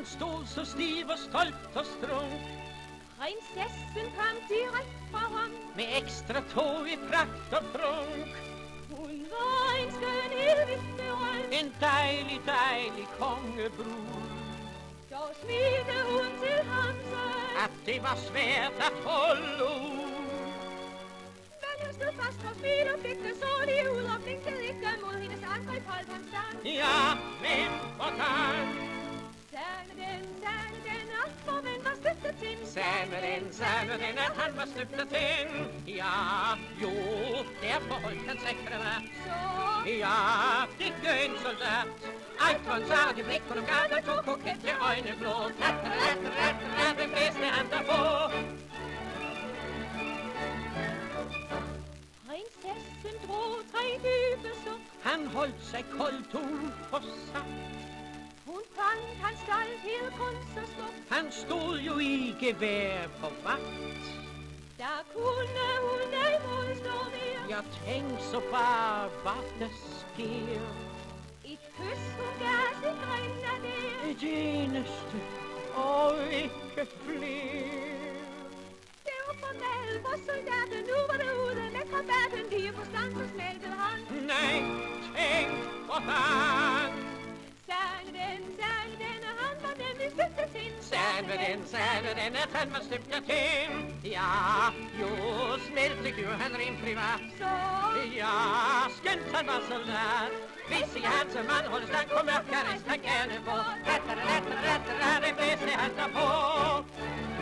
stod så stiv og stolt og strunk. Prinsessen kom direkt fra ham med ekstra tog i pragt og prunk. Hun var en skøn evigt berømt, en dejlig, dejlig kongebrud. Så smilte hun til ham så, at det var svært at holde ud. Men hun stod fast og smilte og fik det så lige ud og blinkede ikke mod hendes angreb, holdt han stand. Ja, men hvordan? Sagde den, at forven var støbte til. Sagde den, at han var støbte til. Ja, jo, derfor holdt han sig kravat. Så, ja, det gør en soldat. Ej, for en sarg i blik på nogle gange, tog kokette øjne blå. Den blæste han derpå. Prinsessen drog 3 dybe suk. Han holdt sig koldt ud for sig. Hun fandt hans stolthed kun så smukt. Han stod jo i gevær på vagt. Der kunne hun ej modstå mere. Jeg tænk så bare, hvad der sker. Et kys hun gav sin grenadier. Et eneste og ikke flere. Det var for vel, hvor soldaten nu var derude med krabaten lige på stand, så smeltede han. Nej, tænk hvordan. Sagde den, han var nemlig støbte til. Sagde den, at han var støbte til. Ja, jo, smelte gjorde han rent privat. Så, ja, skønt han var soldat. Hvis I hans mand holdt stand på mørke, rejste han gerne på. Det blæste han derpå.